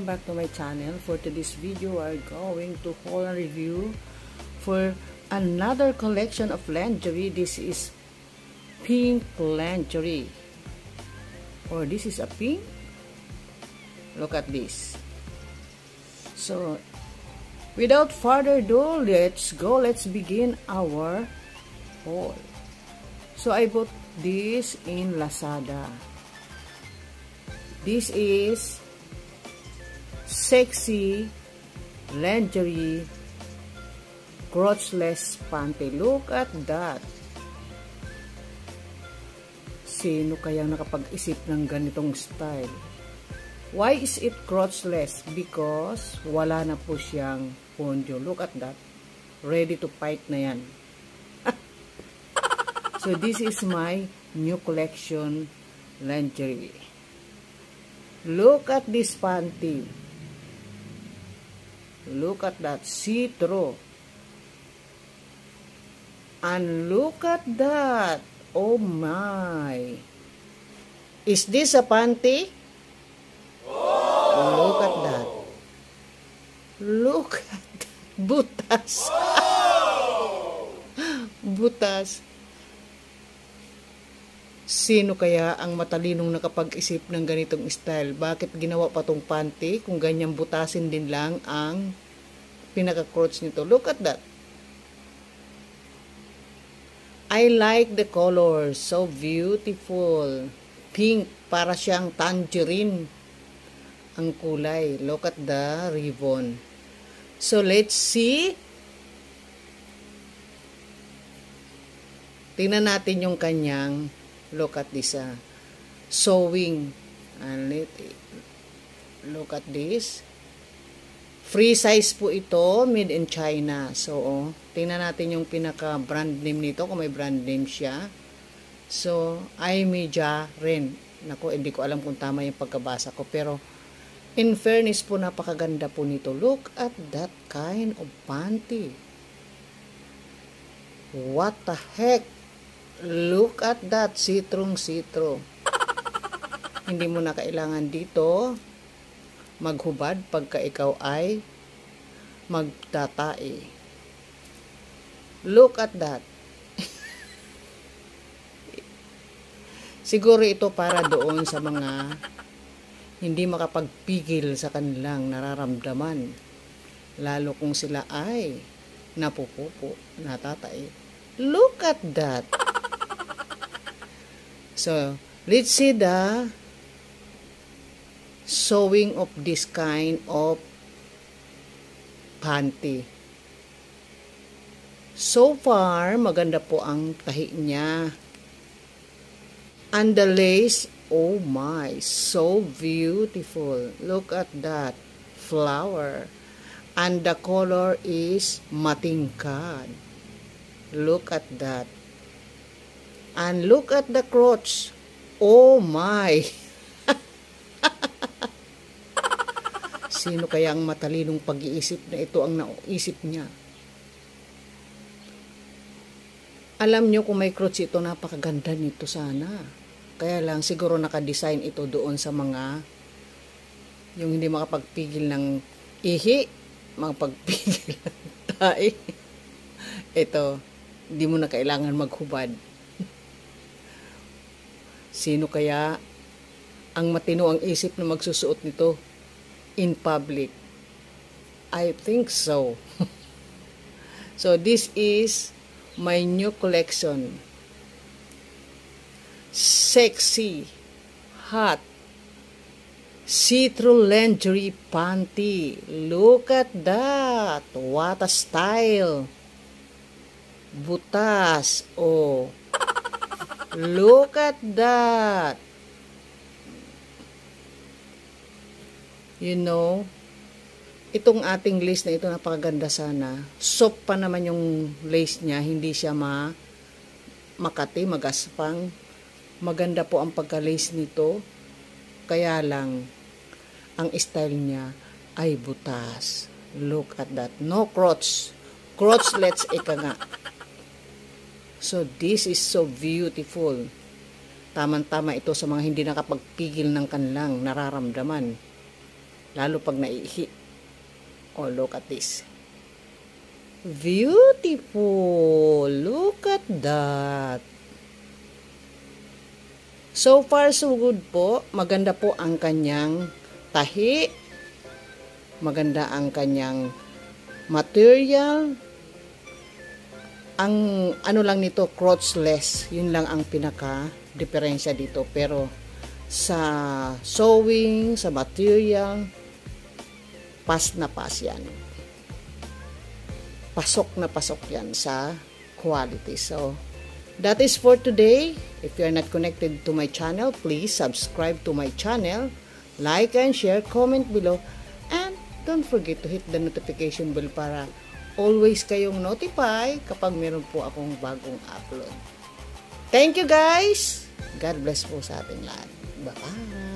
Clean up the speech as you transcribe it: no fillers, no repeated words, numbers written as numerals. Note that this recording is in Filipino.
welcome back to my channel. For today's video, we're going to haul and review for another collection of lingerie. This is pink lingerie, or this is a pink. Look at this. So without further ado, let's begin our haul. So I bought this in Lazada. This is sexy lingerie crotchless panty. Look at that. Sino kaya nakapag-isip ng ganitong style? Why is it crotchless? Because wala na po siyang poncho. Look at that. Ready to fight na yan. So this is my new collection lingerie. Look at this panty. Look at that, see-through. And look at that. Oh my. Is this a panty? Oh. Look at that. Look at that. Butas. Oh. Butas. Sino kaya ang matalinong nakapag-isip ng ganitong style? Bakit ginawa pa tong panty kung ganyang butasin din lang ang pinaka-crotch nito? Look at that. I like the color. So beautiful. Pink. Para siyang tangerine ang kulay. Look at the ribbon. So let's see. Tingnan natin yung kanyang. Look at this sewing, and look at this. Free size po ito, made in China. So tingnan natin yung pinaka brand name nito, kung may brand name siya. So ay media rin. Nako, hindi ko alam kung tama yung pagkabasa ko, pero in fairness po, napakaganda po nito. Look at that kind of panty. What the heck? Look at that, see-through. Hindi mo na kailangan dito maghubad pagka ikaw ay magtatae. Look at that. Siguro ito para doon sa mga hindi makapagpigil sa kanilang nararamdaman, lalo kung sila ay napupupo, natatae. Look at that. So, let's see the sewing of this kind of panty. So far, maganda po ang tahi niya. And the lace, oh my, so beautiful. Look at that flower. And the color is matingkad. Look at that. And look at the crotch. Oh my. Sino kaya ang matalinong pag-iisip na ito ang naisip niya? Alam nyo, kung may crotch ito, napakaganda nito sana. Kaya lang siguro naka-design ito doon sa mga yung hindi makapagpigil ng ihi, makapagpigil ng tae. Ito, hindi mo na kailangan maghubad. Sino kaya ang matino ang isip na magsusuot nito in public? I think so. So this is my new collection. Sexy, hot, see-through lingerie panty. Look at that. What a style. Butas. Oh. Look at that. You know, itong ating lace na ito, napakaganda sana. Soft pa naman yung lace niya, hindi siya makati, magaspang. Maganda po ang pagka-lace nito. Kaya lang, ang style niya ay butas. Look at that. No crotch. Crotchless ika nga. So, this is so beautiful. Tamang-tama ito sa mga hindi nakapagpigil ng kanilang nararamdaman. Lalo pag naihi. Oh, look at this. Beautiful. Look at that. So far, so good po. Maganda po ang kanyang tahi. Maganda ang kanyang material. Ang ano lang nito, crotchless. Yun lang ang pinaka-diferensya dito. Pero sa sewing, sa material, pas na pas yan. Pasok na pasok yan sa quality. So, that is for today. If you are not connected to my channel, please subscribe to my channel. Like and share, comment below. And don't forget to hit the notification bell para always kayong notify kapag meron po akong bagong upload. Thank you guys! God bless po sa ating lahat. Bye-bye!